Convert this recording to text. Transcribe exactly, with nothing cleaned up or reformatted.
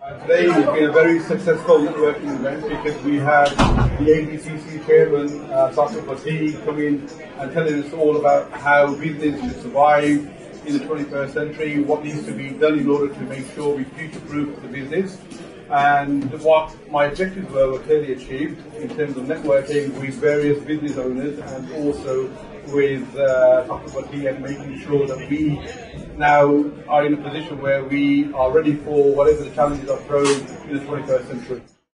Uh, today has been a very successful networking event because we have the A B C C chairman, uh, Saqib Fatih, coming and telling us all about how business should survive in the twenty-first century, what needs to be done in order to make sure we future-proof the business. And what my objectives were were clearly achieved in terms of networking with various business owners and also with uh, Saqib Fatih, and making sure that we now are in a position where we are ready for whatever the challenges are thrown in the twenty-first century.